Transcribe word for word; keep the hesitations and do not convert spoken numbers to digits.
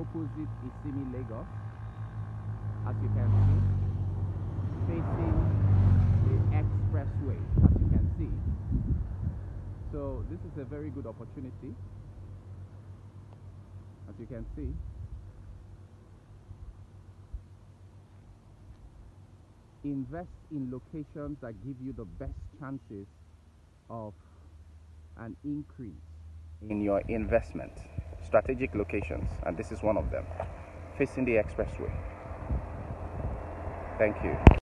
opposite Isimi, Lagos, as you can see, facing the Expressway, as you can see. So this is a very good opportunity, as you can see. Invest in locations that give you the best chances of an increase in your investment. Strategic locations, and this is one of them, facing the Expressway. Thank you.